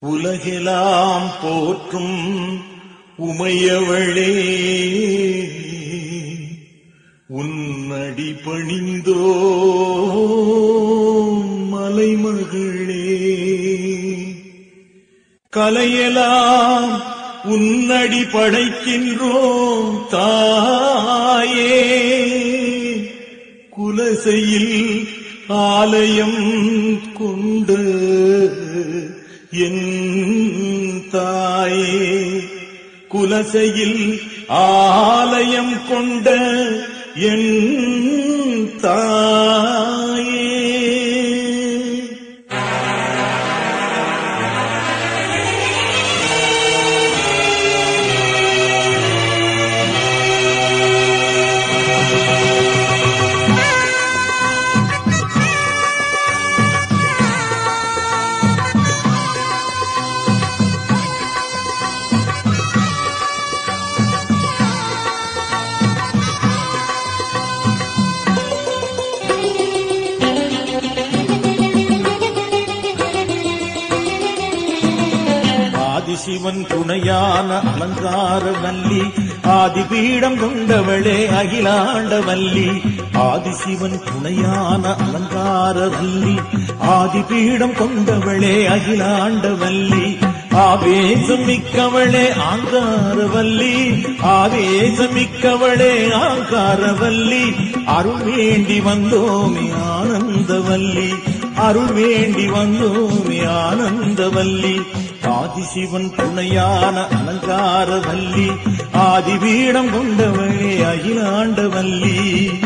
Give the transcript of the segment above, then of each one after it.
உலகெல்லாம் போற்றும் உமையவளே, உன்னடி பணிந்தோ மலைமகளே, கலையெல்லாம் உன்னடி படைக்கின்றோம் தாயே, குலசையில் ஆலயம் கொண்ட என் தாயே, குலசையில் ஆலயம் கொண்ட என் தாயே. ஆதிசிவன் துணையான அலங்கார வல்லி, ஆதிபீடம் கொண்டவளே அகிலாண்ட வல்லி, ஆதிசிவன் துணையான அலங்கார வல்லி, ஆதிபீடம் கொண்டவளே அகிலாண்ட வல்லி, ஆவேசம் மிக்கவளே ஆங்காரவல்லி, ஆவேசம் மிக்கவளே ஆங்காரவல்லி, அருள் வேண்டி வந்தோமே ஆனந்தவல்லி, அருள் வேண்டி வந்தோமே ஆனந்தவல்லி, ஆதிசிவன் துணையான அலங்கார வல்லி, ஆதிபீடம் கொண்டவளே அகிலாண்ட வல்லி.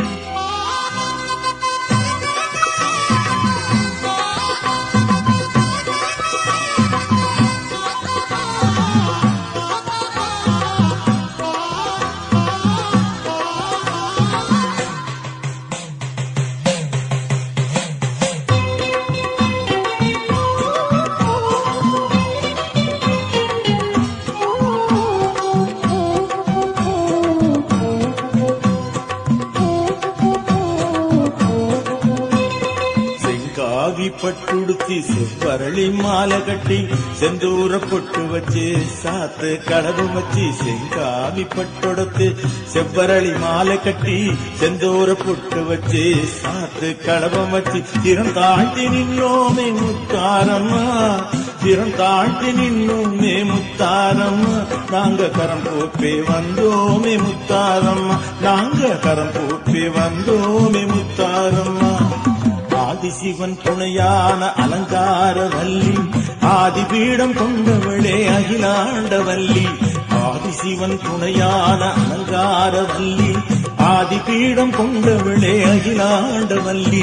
பட்டுடுத்தி செவ்வரளி மாலை கட்டி, செந்தூர பொட்டு வச்சு சாத்து கடவு வச்சு, செங்காவி பட்டொடுத்து செவ்வரளி மாலை கட்டி, செந்தூர பொட்டு வச்சு சாத்து கடவம் வச்சு, திறம் தாழ்த்தி நின்னோமே முத்தாரம்மா, திறம் தாழ்த்தி நின்னோமே முத்தாரம்மா, நாங்க கரம் போப்பே வந்தோமே முத்தாரம்மா, நாங்க கரம் போப்பே வந்தோமே முத்தாரம்மா. ஆதிசிவன் துணையான அலங்கார வல்லி, ஆதிபீடம் கொண்டவளே அகிலாண்ட வல்லி, ஆதிசிவன் துணையான அலங்கார வல்லி, ஆதிபீடம் கொண்டவளே அகிலாண்ட வல்லி.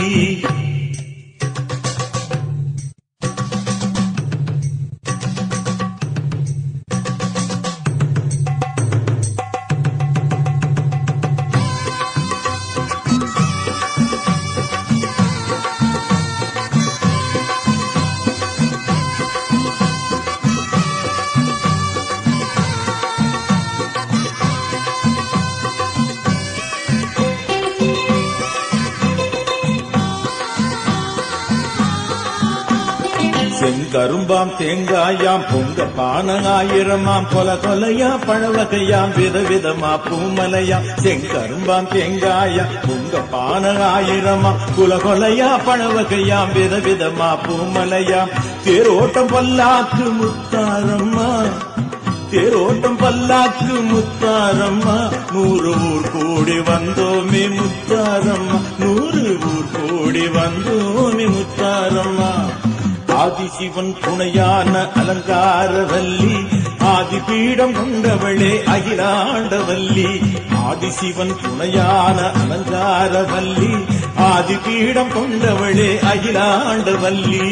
செங்கரும்பாம் தேங்காயாம் பொங்க பானகாயிரமாம், கொல கொலையா பழவகையாம் விதவிதமா பூமலையாம், செங்கரும்பாம் தேங்காயா பொங்க பானகாயிரமாம், குல கொலையா பழவகையாம் விதவிதமா பூமலையாம், தேரோட்டம் பல்லாக்கு முத்தாரம்மா, தேரோட்டம் பல்லாக்கு முத்தாரம்மா, 100 ஊர் கூடி வந்தோமே முத்தாரம்மா, 100 ஊர் கூடி வந்தோமே முத்தாரம்மா. ஆதிசிவன் துணையான அலங்கார வல்லி, ஆதிபீடம் கொண்டவளே அகிலாண்ட வல்லி, ஆதிசிவன் துணையான அலங்கார வல்லி, ஆதிபீடம் கொண்டவளே அகிலாண்ட வல்லி.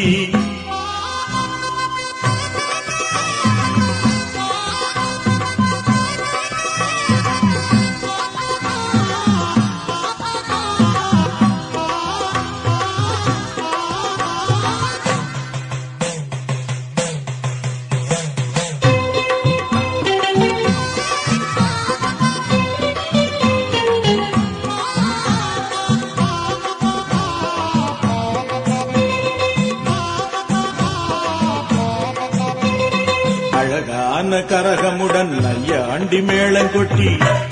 அழகான கரகமுடன் நையாண்டி மேளம் கொட்டி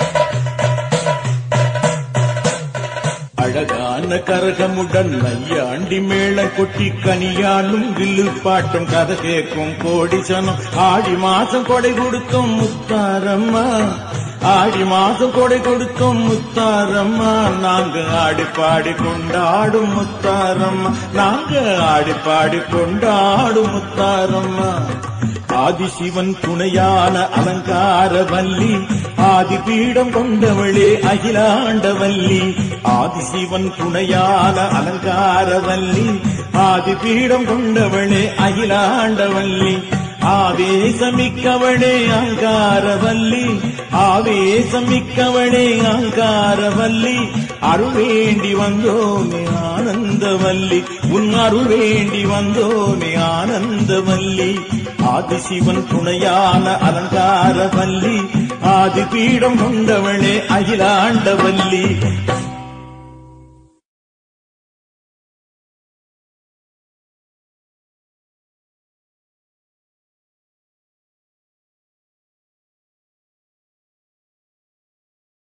அழகான கரகமுடன் நையாண்டி மேளம் கொட்டி கனியாலும் வில்லு பாட்டும் கதை கேட்கும் கோடிசனம் ஆடி மாசம் கொடை கொடுத்தோம் முத்தாரம்மா ஆடி மாசம் கொடை கொடுத்தோம் முத்தாரம்மா நாங்க ஆடி பாடி கொண்டாடும் முத்தாரம்மா நாங்க ஆடி பாடி கொண்டாடும் முத்தாரம்மா ஆதிசிவன் துணையான அலங்கார வல்லி ஆதிபீடம் கொண்டவளே அகிலாண்டவல்லி ஆதிசிவன் துணையான அலங்கார வல்லி ஆதிபீடம் கொண்டவளே அகிலாண்டவல்லி ஆவேசமிக்கவளே அங்காரவல்லி ஆவேசமிக்கவளே அங்காரவல்லி அருள் வேண்டி வந்தோமே ஆனந்தவல்லி உன் அருள் வேண்டி வந்தோமே ஆனந்தவல்லி ஆதிசிவன் துணையான அலங்காரவல்லி ஆதிபீடம் கொண்டவளே அகிலாண்டவல்லி